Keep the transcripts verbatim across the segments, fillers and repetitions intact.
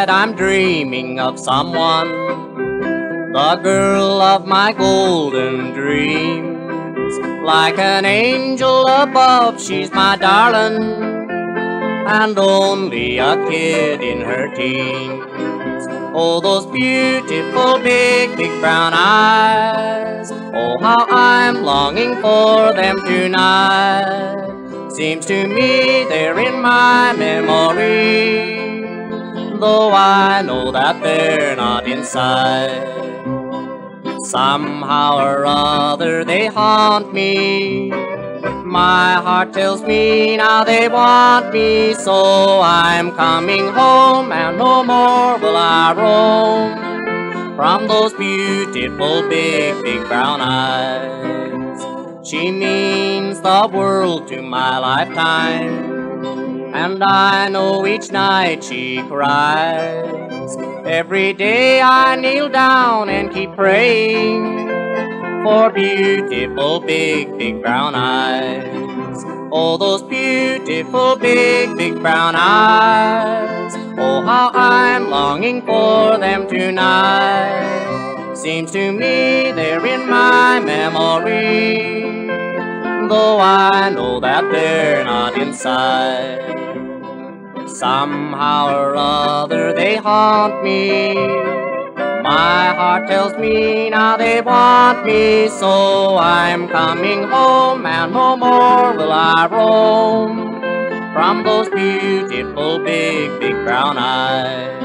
night I'm dreaming of someone, the girl of my golden dreams. Like an angel above, she's my darling, and only a kid in her teens. Oh, those beautiful big, big brown eyes, oh, how I'm longing for them tonight. Seems to me they're in my memory, though I know that they're not inside. Somehow or other they haunt me. My heart tells me now they want me, so I'm coming home, and no more will I roam from those beautiful big, big brown eyes. She means the world to my lifetime, and I know each night she cries. Every day I kneel down and keep praying for beautiful big, big brown eyes. Oh, those beautiful big, big brown eyes, oh, how I'm longing for them tonight. Seems to me they're in my memory, though I know that they're not inside. Somehow or other they haunt me. My heart tells me now they want me, so I'm coming home, and no more will I roam from those beautiful big, big brown eyes.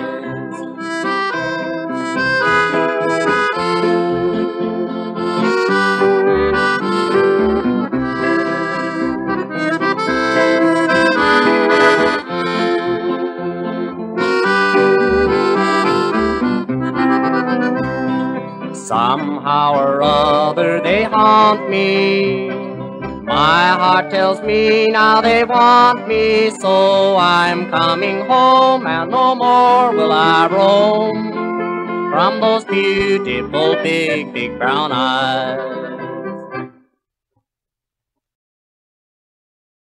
Somehow or other they haunt me. My heart tells me now they want me, so I'm coming home, and no more will I roam from those beautiful big, big brown eyes.